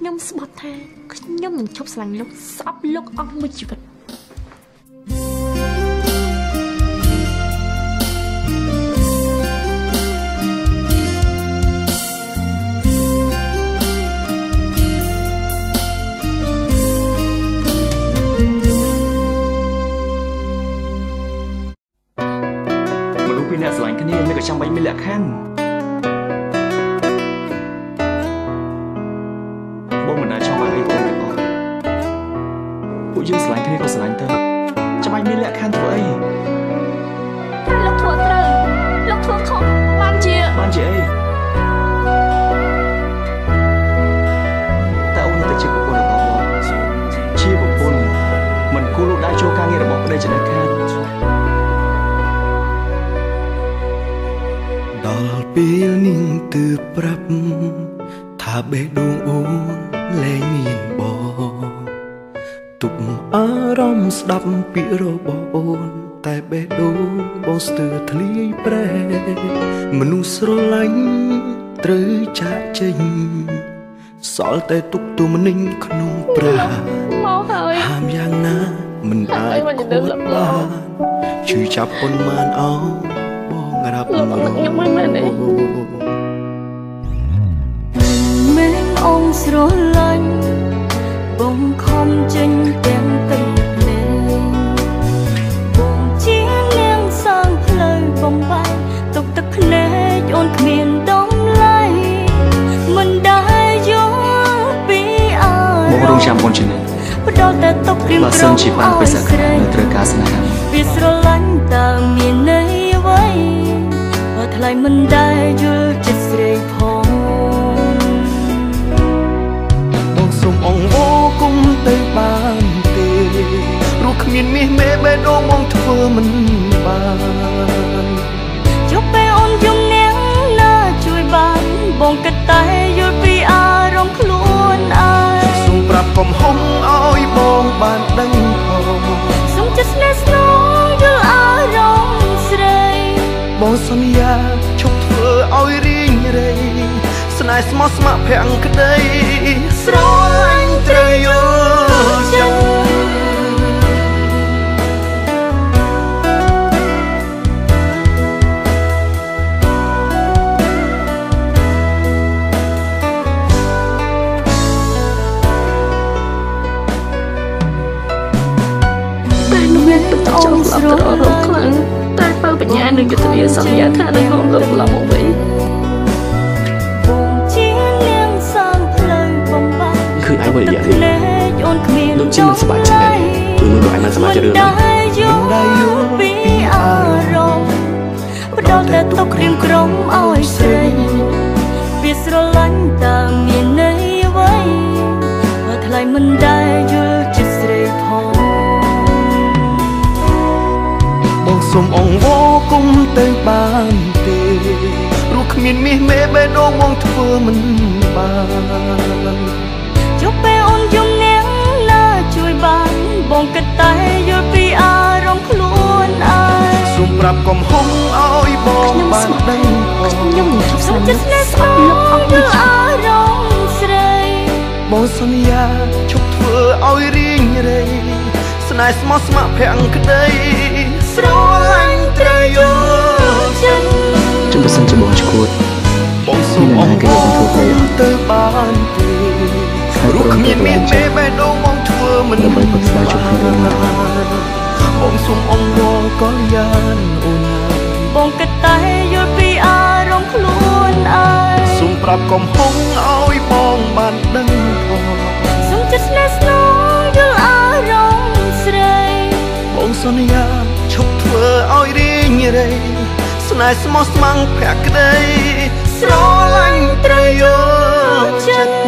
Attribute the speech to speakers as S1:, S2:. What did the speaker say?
S1: ខ្ញុំស្បត់ថាខ្ញុំនឹងឈប់ស្រឡាញ់លោកស្អប់លោកអស់មួយជីវិត
S2: មនុស្សពីរអ្នកស្រឡាញ់គ្នាមិនក៏ចាំបាច់មានលក្ខខណ្ឌបងមិនដែលចង់ឲ្យអីទាំងអស់ពួកយើងស្រឡាញ់គ្នាក៏ស្រឡាញ់ទៅចាំបាច់មានលក្ខខណ្ឌធ្វើអី
S1: តែលោកធ្វើត្រូវលោកធ្វើខុសបានជា
S2: អីតែអូនទៅជាប្រពន្ធរបស់បងជាប្រពន្ធមិនគួរលោកដៃចូលការងាររបស់ប្តីចំណេះខាន
S3: ដល់ពេលនាងទើបប្រាប់ថាបេះដូងអូនលែងមានបងទុកអារម្មណ៍ស្ដាប់ពាក្យរបស់អូនតែបេះដូងបងស្ទើរធ្លាយប្រែមនុស្សស្រឡាញ់ត្រូវចាក់ចេញសល់តែទុកទូមនិញក្នុងប្រា
S1: មកហើយ
S3: ហាមយ៉ាងណាមិនអាចគួតបានជឿចាប់ប៉ុន្មានអោរាប់មក
S1: ខ្ញុំមិនមែនទេ
S4: មែនអូនស្រឡាញ់បងខំចេញទាំងទឹកភ្នែកបងជានាងសាងផ្លូវបំបែកទុកទឹកភ្នែកអូនគ្មានតម្លៃមិនដែលយល់ពីអរ
S2: បងរងចាំបងជានិច្ច
S4: ផ្ដល់តែទុកព្រៀមប្រង
S2: ឲ្យស្រីនៅត្រូវការស្នេហា
S4: វាស្រឡាញ់តើមានន័យអ្វីថ្លៃមិនដែលយល់ចិត្តស្រីផង
S3: បងសុំអង្វរគុំទៅបានទេព្រោះគ្មានមាសមេបេះដូងបងធ្វើមិនបាន
S4: ជប់ពេលអូនយំនាងណាជួយបានបងគិតតែយល់ពីអារម្មណ៍ខ្លួនឯង
S3: សុំប្រាប់កុំហុំឲ្យបងបានដឹងផង
S4: សុំចិត្តស្នេហ៍ស្នងយល់អារម្មណ៍ស្រី
S3: បងសន្យាឈប់ធ្វើឲ្យរីងរៃស្នេហ៍ស្មោះស្ម័គ្រភាំងក្តីស្រឡាញ់ត្រូវយល់ចិត្ត
S1: តែនោះមានទឹកចង់ស្លាប់ទៅរកខ្លាំងតែបើបញ្ញានឹងយុទ្ធនាសន្យាថានឹងនាំលោកឡើងមកវិញ
S4: បងជានាងសាងផ្លូវបំបែក
S2: គឺឯងវិរិយៈនេះ
S4: អូនគ្មាន
S2: លោកជាមិនសប្បាយចិត្តទេគឺលោកឯងមិនសប្បាយចិត្តរឿង
S4: នេះមិនដែលយល់ពីអារម្មណ៍ផ្ដល់តែទុករៀមក្រុមឲ្យស្រីវាស្រឡាញ់តើមានន័យអ្វីបើថ្លៃមិនដែលយល់ចិត្តស្រីផង
S3: បងសុំអង្វរគុំទៅបានទេព្រោះគ្មានមាសមេបេះដូងបងធ្វើមិនបាន
S4: ជប់ពេលអូនយំនាងណាជួយបានបងគិតតែយល់ពីអារម្មណ៍ខ្លួនឯង
S3: សុំប្រាប់កុំហុំឲ្យបងបានដឹង
S1: ខ្ញុំនឹងឈប់ស្រឡាញ់
S4: ចិត្តស្នេហ៍ស្នងយល់អារម្មណ៍ស្រី
S3: បងសន្យាឈប់ធ្វើឲ្យរីងរៃស្នេហ៍ស្មោះស្ម័គ្រភាំងក្តីស្រឡាញ់ត្រូវយល់ចិត្ត
S2: ជុំបើសិនជាបងឈួត
S3: បងសុំអង្វរគុំទៅបានទេព្រោះគ្មានមាសមេបេះដូងបងធ្វើមិន
S2: ដើម្បីប្រស្ដាជុំគ្នា
S3: បងសុំអង្វរកល្យានអូន
S4: បងគិតតែយល់ពីអារម្មណ៍ខ្លួនឯង
S3: សុំប្រាប់កុំហុងឲ្យបងបានដឹងផង
S4: សុំចិត្តស្នេហ៍ស្នងយល់អារម្មណ៍ស្រី
S3: បងសន្យាឈប់ធ្វើឲ្យរីងរៃស្នេហ៍ស្មោះស្ម័គ្រភក្តីស្រឡាញ់ត្រូវយល់ចិត្ត